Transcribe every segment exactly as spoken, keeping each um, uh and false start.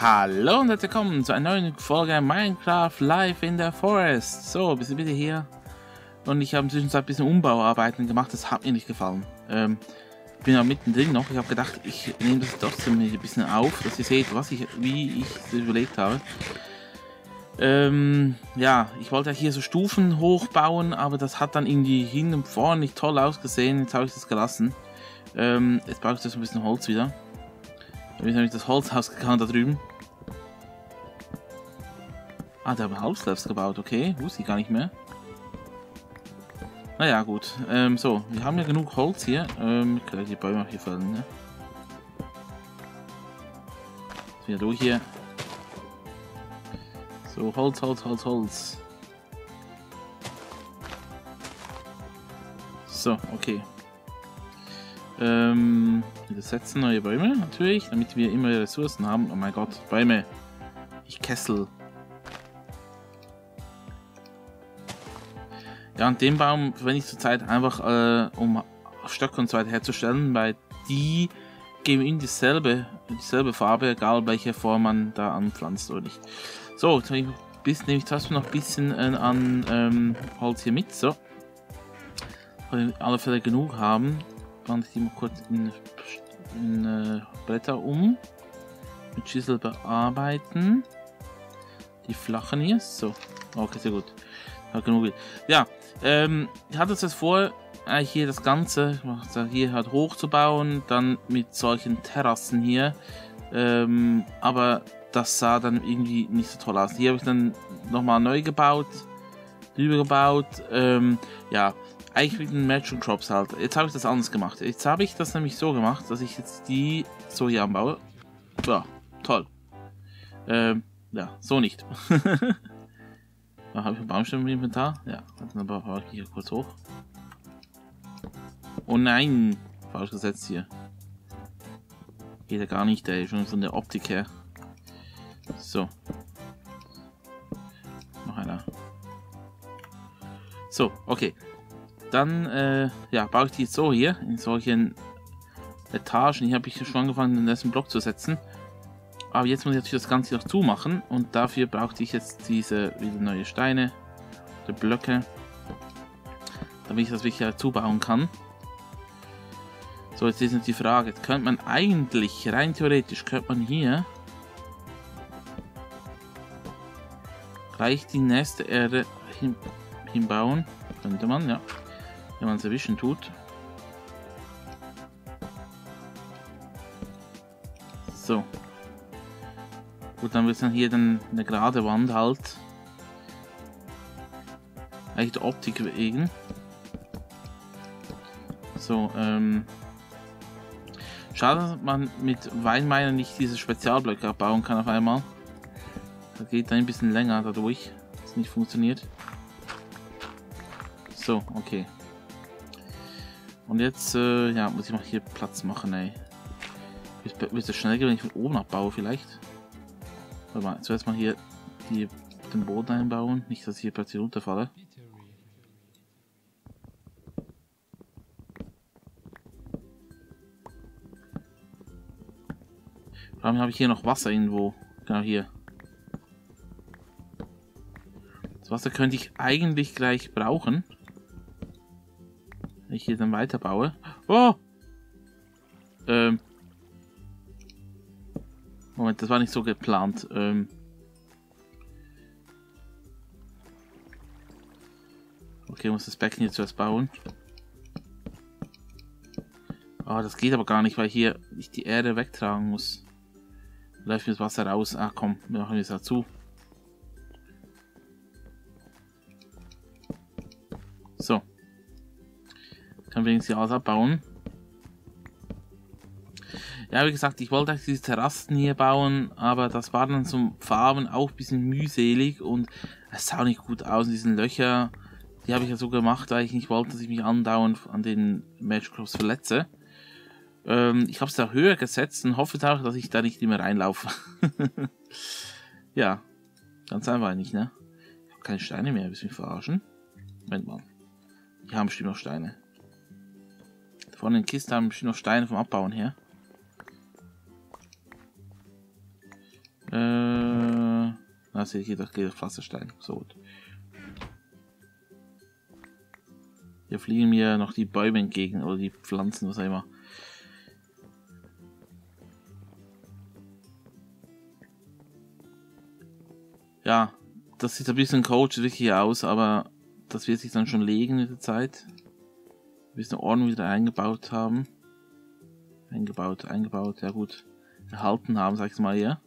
Hallo und herzlich willkommen zu einer neuen Folge Minecraft Live in the Forest. So, wir sind wieder hier und ich habe in der Zwischenzeit ein bisschen Umbauarbeiten gemacht, das hat mir nicht gefallen. Ähm, ich bin ja mittendrin noch, ich habe gedacht, ich nehme das trotzdem ein bisschen auf, dass ihr seht, was ich, wie ich es überlegt habe. Ähm, ja, ich wollte hier so Stufen hochbauen, aber das hat dann irgendwie hin und vorne nicht toll ausgesehen, jetzt habe ich das gelassen. Ähm, jetzt brauche ich das ein bisschen Holz wieder. Jetzt habe ich das Holzhaus gekannt da drüben. Ah, der hat Halbslabs gebaut, okay. Wusste ich gar nicht mehr. Naja, gut. Ähm, so, wir haben ja genug Holz hier. Ähm, ich kann die Bäume auch hier fällen, ne? Jetzt wieder durch hier. So, Holz, Holz, Holz, Holz. So, okay. Ähm, wir setzen neue Bäume natürlich, damit wir immer Ressourcen haben. Oh mein Gott, Bäume. Ich kessel. Ja, und den Baum verwende ich zurzeit einfach, äh, um Stöcke und so weiter herzustellen, weil die geben ihnen dieselbe, dieselbe Farbe, egal welche Form man da anpflanzt oder nicht. So, jetzt nehme ich trotzdem noch ein bisschen äh, an ähm, Holz hier mit. So. Weil wir alle Fälle genug haben, wandle ich die mal kurz in, in äh, Blätter um. Mit Schüssel bearbeiten. Die flachen hier. So. Okay, sehr gut. Hat genug. Ja, ähm, ich hatte jetzt vor, eigentlich hier das Ganze hier halt hochzubauen, dann mit solchen Terrassen hier. Ähm, aber das sah dann irgendwie nicht so toll aus. Hier habe ich dann nochmal neu gebaut, drüber gebaut. Ähm, ja, eigentlich mit den Merchant Crops halt. Jetzt habe ich das anders gemacht. Jetzt habe ich das nämlich so gemacht, dass ich jetzt die so hier anbaue. Ja, toll. Ähm, ja, so nicht. Habe ich einen Baumstamm im Inventar? Ja, dann baue ich hier kurz hoch. Oh nein! Falsch gesetzt hier. Geht ja gar nicht, ey. Schon von der Optik her. So. Noch einer. So, okay. Dann, äh, ja, baue ich die jetzt so hier. In solchen Etagen. Hier habe ich schon angefangen, den ersten Block zu setzen. Aber jetzt muss ich natürlich das Ganze noch zumachen. Und dafür brauchte ich jetzt diese wieder neue Steine. Die Blöcke. Damit ich das wirklich zubauen kann. So, jetzt ist noch die Frage. Jetzt könnte man eigentlich, rein theoretisch, könnte man hier gleich die nächste Erde hin, hinbauen. Könnte man, ja. Wenn man es erwischen tut. So. Gut, dann wird es dann hier dann eine gerade Wand halt. Eigentlich der Optik wegen. So, ähm. Schade, dass man mit Weinminer nicht diese Spezialblöcke abbauen kann auf einmal. Das geht dann ein bisschen länger dadurch, dass es nicht funktioniert. So, okay. Und jetzt, äh, ja, muss ich mal hier Platz machen, ey. Wird es schnell gehen, wenn ich von oben abbaue vielleicht? Warte mal, zuerst mal hier die, den Boden einbauen, nicht, dass ich hier plötzlich runterfalle. Vor allem habe ich hier noch Wasser irgendwo. Genau hier. Das Wasser könnte ich eigentlich gleich brauchen. Wenn ich hier dann weiterbaue. Oh! Ähm. Moment, das war nicht so geplant. Ähm. Okay, ich muss das Becken hier zuerst bauen. Ah, oh, das geht aber gar nicht, weil hier ich die Erde wegtragen muss. Läuft mir das Wasser raus. Ah komm, wir machen das dazu. So. Kann wenigstens hier alles abbauen. Ja, wie gesagt, ich wollte diese Terrassen hier bauen, aber das war dann zum Farben auch ein bisschen mühselig und es sah nicht gut aus in diesen Löchern. Die habe ich ja so gemacht, weil ich nicht wollte, dass ich mich andauernd an den Merchant Crops verletze. Ähm, ich habe es da höher gesetzt und hoffe auch, dass ich da nicht mehr reinlaufe. Ja, ganz einfach nicht, ne? Ich habe keine Steine mehr, willst du mich verarschen? Moment mal. Hier haben bestimmt noch Steine. Vorne in der Kiste haben bestimmt noch Steine vom Abbauen her. Äh, da sehe ich, das geht auf Pflasterstein. So gut. Hier fliegen mir noch die Bäume entgegen oder die Pflanzen, was auch immer. Ja, das sieht ein bisschen coach-wirklich aus, aber das wird sich dann schon legen mit der Zeit. Wir müssen Ordnung wieder eingebaut haben. Eingebaut, eingebaut, ja gut. Erhalten haben, sag ich mal hier.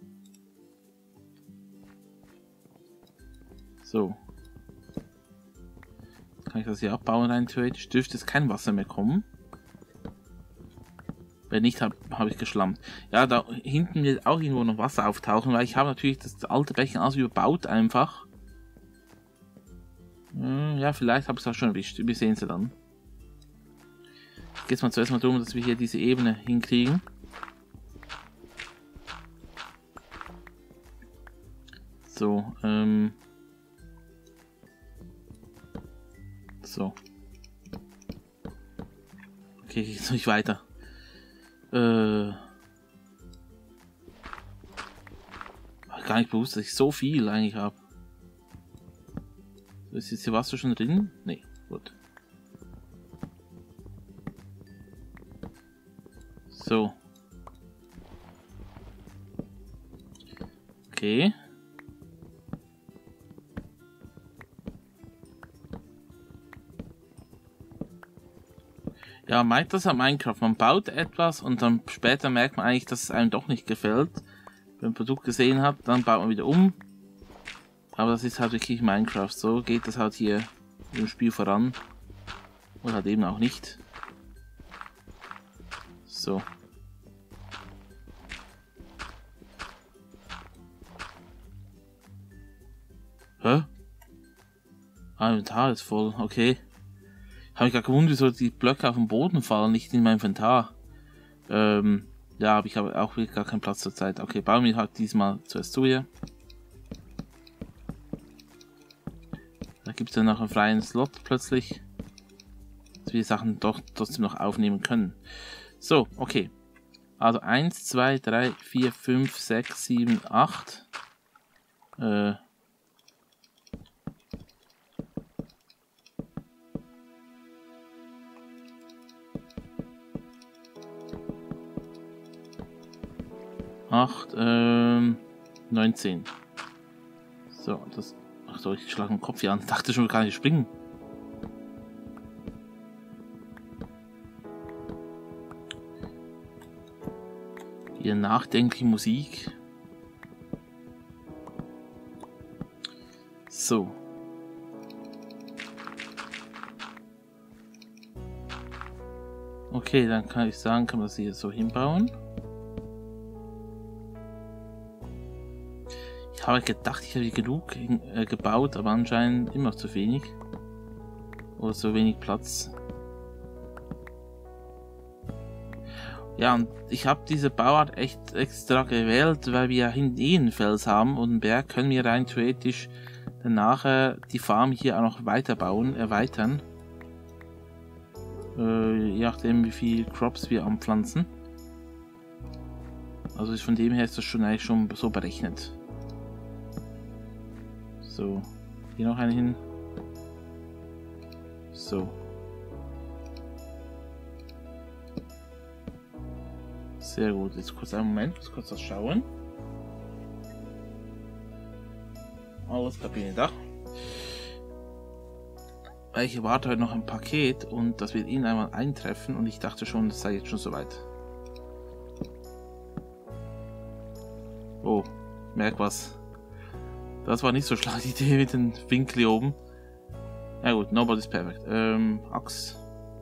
So. Kann ich das hier abbauen rein theoretisch? Dürfte jetzt kein Wasser mehr kommen. Wenn nicht, habe hab ich geschlammt. Ja, da hinten wird auch irgendwo noch Wasser auftauchen, weil ich habe natürlich das alte Becken alles überbaut einfach. Ja, vielleicht habe ich es auch schon erwischt. Wir sehen sie dann. Ich gehe jetzt mal zuerst mal darum, dass wir hier diese Ebene hinkriegen. So, ähm... So. Okay, geht nicht weiter. Äh... Gar nicht bewusst, dass ich so viel eigentlich habe. Ist jetzt hier Wasser schon drin? Nee, gut. So. Okay. Ja, meint das an Minecraft. Man baut etwas und dann später merkt man eigentlich, dass es einem doch nicht gefällt. Wenn man ein Produkt gesehen hat, dann baut man wieder um. Aber das ist halt wirklich Minecraft. So geht das halt hier im Spiel voran. Oder halt eben auch nicht. So. Hä? Ah, Inventar ist voll. Okay. Habe ich gerade gewundert, wieso die Blöcke auf den Boden fallen, nicht in mein Inventar. Ähm, ja, aber ich habe auch wirklich gar keinen Platz zur Zeit. Okay, bauen wir halt diesmal zuerst zu hier. Da gibt es dann noch einen freien Slot plötzlich. Dass wir die Sachen doch trotzdem noch aufnehmen können. So, okay. Also eins, zwei, drei, vier, fünf, sechs, sieben, acht. Äh. acht, ähm, neunzehn. So, das. Ach so, ich schlage den Kopf hier an. Dachte schon, kann ich springen. Hier nachdenkliche Musik. So. Okay, dann kann ich sagen, kann man das hier so hinbauen. Ich habe gedacht, ich habe genug äh, gebaut, aber anscheinend immer noch zu wenig. Oder so wenig Platz. Ja, und ich habe diese Bauart echt extra gewählt, weil wir ja hinten eh einen Fels haben und einen Berg, können wir rein theoretisch danach äh, die Farm hier auch noch weiterbauen, erweitern. Äh, je nachdem, wie viel Crops wir anpflanzen. Also von dem her ist das schon eigentlich schon so berechnet. So, hier noch einen hin. So. Sehr gut, jetzt kurz einen Moment, muss kurz das schauen. Alles Kabine da. Weil ich erwarte heute noch ein Paket und das wird Ihnen einmal eintreffen und ich dachte schon, das sei jetzt schon soweit. Oh, merk was. Das war nicht so schlau, die Idee mit dem Winkel hier oben. Ja gut, nobody's perfect. Ähm, Axt.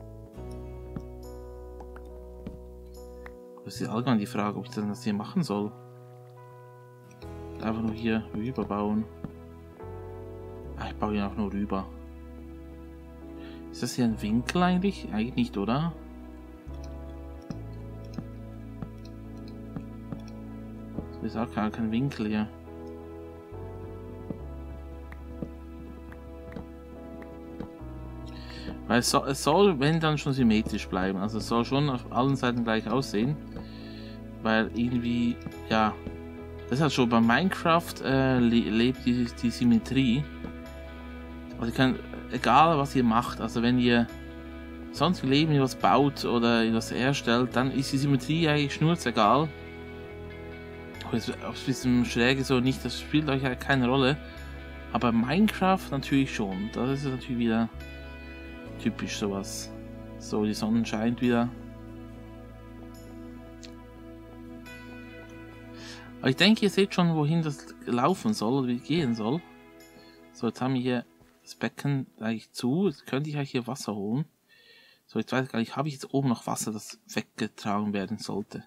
Das ist allgemein die Frage, ob ich dann das hier machen soll. Einfach nur hier rüber bauen. Ah, ich baue hier auch nur rüber. Ist das hier ein Winkel eigentlich? Eigentlich nicht, oder? Das ist auch gar kein Winkel hier. Weil es soll, es soll, wenn dann schon symmetrisch bleiben. Also es soll schon auf allen Seiten gleich aussehen. Weil irgendwie, ja, Das ist halt schon bei Minecraft äh, le lebt die, die Symmetrie. Also ihr könnt, egal was ihr macht, also wenn ihr sonst im Leben etwas baut oder etwas herstellt, dann ist die Symmetrie eigentlich schnurzegal. Ob es ein bisschen schräg ist oder nicht, das spielt euch halt keine Rolle. Aber Minecraft natürlich schon. Das ist natürlich wieder typisch sowas. So, die Sonne scheint wieder. Aber ich denke, ihr seht schon, wohin das laufen soll oder wie gehen soll. So, jetzt haben wir hier das Becken eigentlich zu. Jetzt könnte ich eigentlich hier Wasser holen. So, jetzt weiß ich gar nicht, habe ich jetzt oben noch Wasser, das weggetragen werden sollte.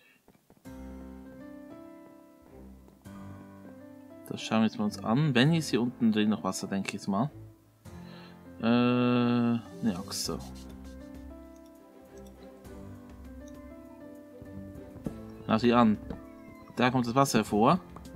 Das schauen wir jetzt mal uns an. Wenn ist hier unten drin noch Wasser, denke ich jetzt mal. Äh, ne, auch so. Schau sie an. Da kommt das Wasser hervor.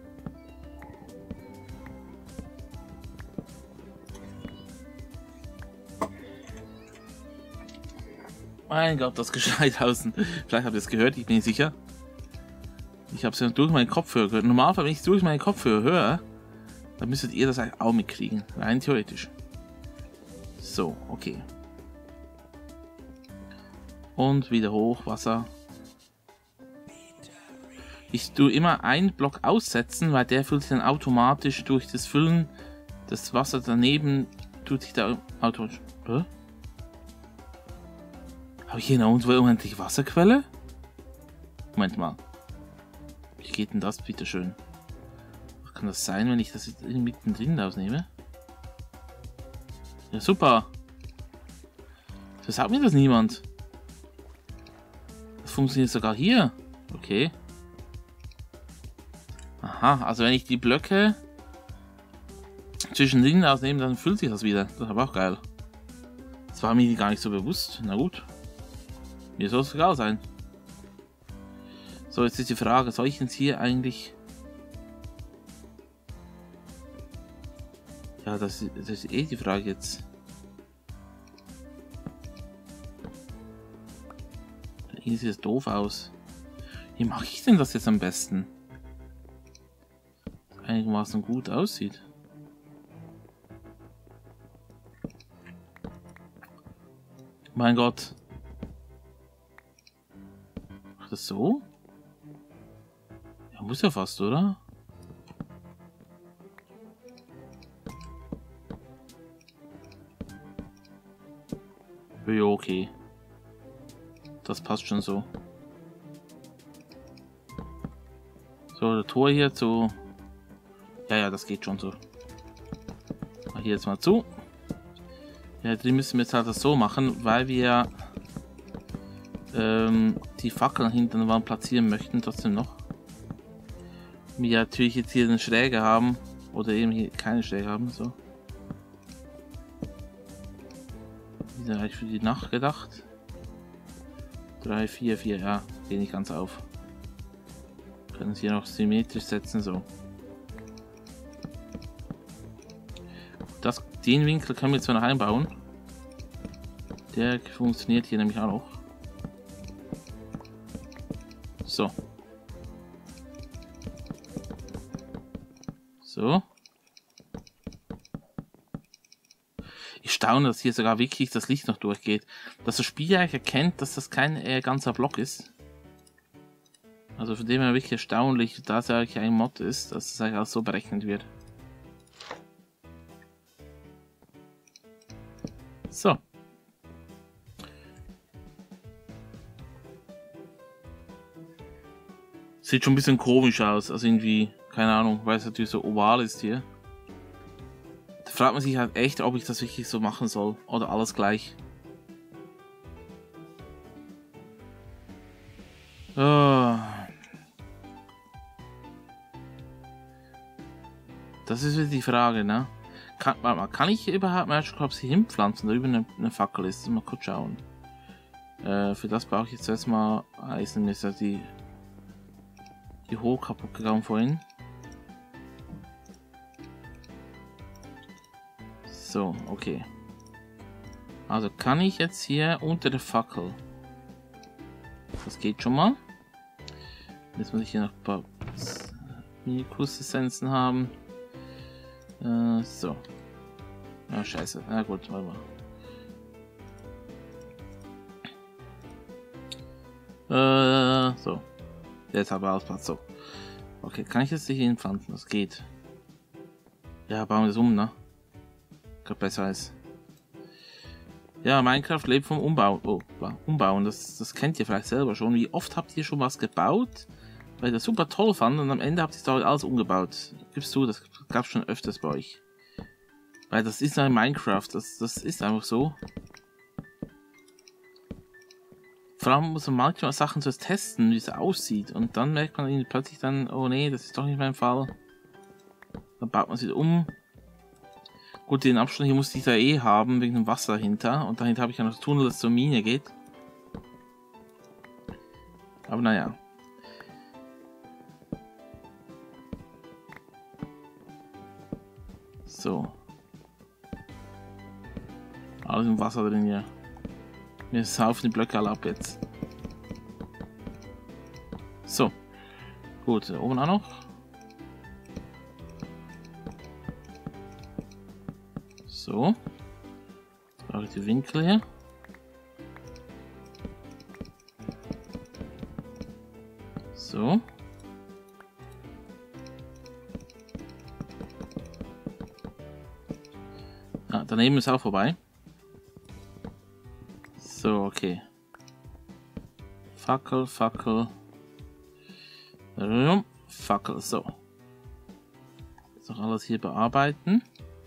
Mein Gott, das Geschrei draußen. Vielleicht habt ihr es gehört, ich bin nicht sicher. Ich habe es ja durch meinen Kopfhörer gehört. Normalerweise, wenn ich es durch meinen Kopfhörer höre, dann müsstet ihr das auch mitkriegen. Rein theoretisch. So, okay. Und wieder hoch, Wasser. Ich tue immer einen Block aussetzen, weil der füllt sich dann automatisch durch das Füllen. Das Wasser daneben tut sich da automatisch. Hä? Habe ich hier noch irgendwo unendlich Wasserquelle? Moment mal. Wie geht denn das bitte schön? Was kann das sein, wenn ich das jetzt mittendrin rausnehme? Ja, super. Das sagt mir das niemand. Das funktioniert sogar hier. Okay. Aha, also wenn ich die Blöcke zwischendrin rausnehme, dann füllt sich das wieder. Das ist aber auch geil. Das war mir gar nicht so bewusst. Na gut. Mir soll es egal sein. So, jetzt ist die Frage, soll ich jetzt hier eigentlich... Ja, das ist, das ist eh die Frage jetzt. Hier sieht es doof aus. Wie mache ich denn das jetzt am besten? Einigermaßen gut aussieht. Mein Gott. Macht das so? Ja, muss ja fast, oder? Ja, okay. Das passt schon so. So, der Tor hier zu... Ja, ja, das geht schon so. Mach hier jetzt mal zu. Ja, die müssen wir jetzt halt das so machen, weil wir ähm, die Fackeln hinter der Wand platzieren möchten, trotzdem noch. Wir natürlich jetzt hier eine Schräge haben, oder eben hier keine Schräge haben, so. Die sind eigentlich für die Nacht gedacht. drei, vier, vier, ja, geht nicht ganz auf. Können sie hier noch symmetrisch setzen, so. Das, den Winkel können wir zwar noch einbauen. Der funktioniert hier nämlich auch noch. So. So. Ich staune, dass hier sogar wirklich das Licht noch durchgeht. Dass das Spiel eigentlich erkennt, dass das kein äh, ganzer Block ist. Also von dem her wirklich erstaunlich, da es ja eigentlich ein Mod ist, dass es eigentlich auch so berechnet wird. So. Sieht schon ein bisschen komisch aus, also irgendwie, keine Ahnung, weil es natürlich so oval ist hier. Da fragt man sich halt echt, ob ich das wirklich so machen soll, oder alles gleich. Oh. Das ist wieder die Frage, ne? Kann, warte mal, kann ich überhaupt Magic Crops hier hinpflanzen, da über eine, eine Fackel ist? Mal kurz schauen. Äh, für das brauche ich jetzt erstmal Eisen. Mir ist ja die, die Hohe kaputt gegangen vorhin. So, okay. Also kann ich jetzt hier unter der Fackel. Das geht schon mal. Jetzt muss ich hier noch ein paar Minikus-Essenzen haben. Äh, so. Ja, scheiße. Na gut, warte mal. Äh, so. Jetzt haben wir Ausplatz. So. Okay, kann ich jetzt nicht hinpflanzen? Das geht. Ja, bauen wir das um, ne? Ich glaube, besser ist. Ja, Minecraft lebt vom Umbau. Oh, Umbauen. Das, das kennt ihr vielleicht selber schon. Wie oft habt ihr schon was gebaut, weil ihr das super toll fand und am Ende habt ihr es alles umgebaut? Gibst du, das gab es schon öfters bei euch. Weil das ist ein Minecraft. Das, das ist einfach so. Vor allem muss man manchmal Sachen zuerst testen, wie es aussieht. Und dann merkt man plötzlich dann, oh nee, das ist doch nicht mein Fall. Dann baut man es wieder um. Gut, den Abstand hier musste ich da eh haben, wegen dem Wasser dahinter. Und dahinter habe ich ja noch das Tunnel, das zur Mine geht. Aber naja. So. Alles im Wasser drin hier. Wir saufen die Blöcke alle ab jetzt. So. Gut, oben auch noch. So. Jetzt brauche ich die Winkel hier. So. Ah, daneben ist auch vorbei. So, okay. Fackel, Fackel. Fackel, so. Jetzt noch alles hier bearbeiten.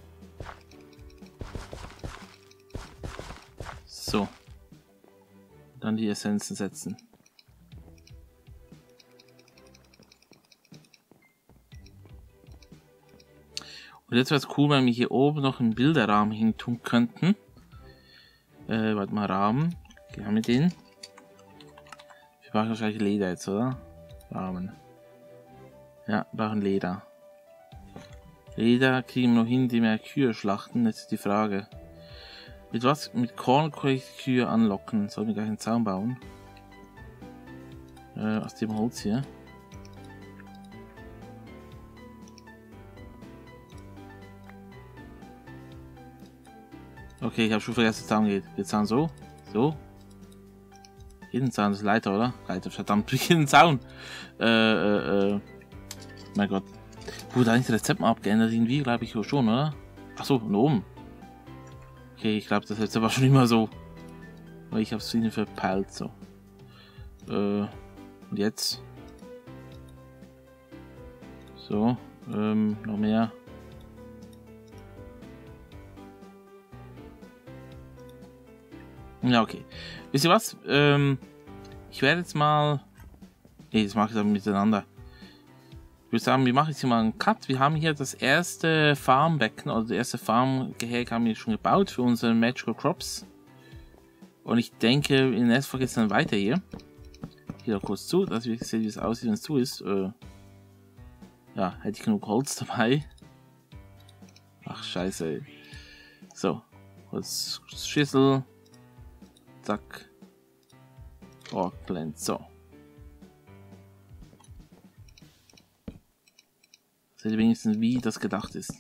So. Dann die Essenzen setzen. Und jetzt wäre es cool, wenn wir hier oben noch einen Bilderrahmen hin tun könnten. Äh, warte mal, Rahmen. Okay, haben wir den? Wir brauchen wahrscheinlich Leder jetzt, oder? Rahmen. Ja, wir brauchen Leder. Leder kriegen wir noch hin, die mehr Kühe schlachten. Jetzt ist die Frage. Mit was? Mit Korn kann ich Kühe anlocken. Sollen wir gleich einen Zaun bauen? Äh, aus dem Holz hier. Okay, ich habe schon vergessen, der Zaun geht. Der Zaun so. So. Jeden Zaun ist Leiter, oder? Leiter, verdammt, jeden Zaun. Äh, äh, äh. Mein Gott. Wurde eigentlich das Rezept mal abgeändert? Irgendwie, glaube ich schon, oder? Achso, und oben. Okay, ich glaube, das Rezept war schon immer so. Weil ich habe es ihnen verpeilt, so. Äh, und jetzt? So, ähm, noch mehr. Ja, okay. Wisst ihr was? Ähm, ich werde jetzt mal... Ne, das mache ich dann miteinander. Ich würde sagen, wir machen jetzt hier mal einen Cut. Wir haben hier das erste Farmbecken, also das erste Farmgehege haben wir schon gebaut für unsere Magical Crops. Und ich denke, in der nächsten Folge geht es dann weiter hier. Hier noch kurz zu, dass wir sehen, wie es aussieht, wenn es zu ist. Äh, ja, hätte ich genug Holz dabei. Ach, scheiße, ey. So, kurz Schüssel. Zack. Orkblend, so. Seht ihr wenigstens, wie das gedacht ist.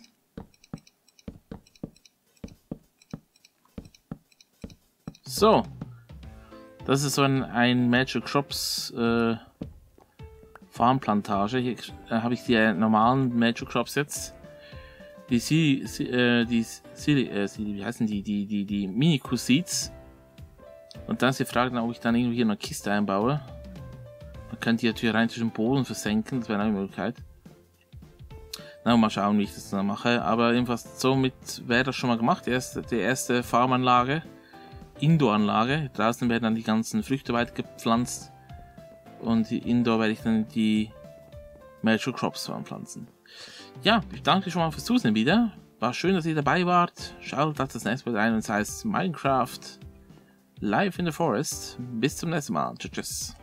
So. Das ist so ein, ein Magic Crops äh, Farmplantage. Hier äh, habe ich die äh, normalen Magic Crops jetzt. Die Sie, Sie äh, die Sie, äh, Sie, wie heißen die, die, die, die Minikus Seeds. Und dann ist die Frage, ob ich dann irgendwie hier eine Kiste einbaue. Man könnte die natürlich rein zwischen den Boden versenken, das wäre eine Möglichkeit. Na, mal schauen, wie ich das dann mache. Aber jedenfalls somit wäre das schon mal gemacht. Die erste, die erste Farmanlage, Indoor-Anlage. Draußen werden dann die ganzen Früchte weit gepflanzt. Und Indoor werde ich dann die Magical Crops anpflanzen. Ja, ich danke schon mal fürs Zusehen wieder. War schön, dass ihr dabei wart. Schaut das nächste Mal rein, und es heißt Minecraft Live in the Forest. Bis zum nächsten Mal. Tschüss.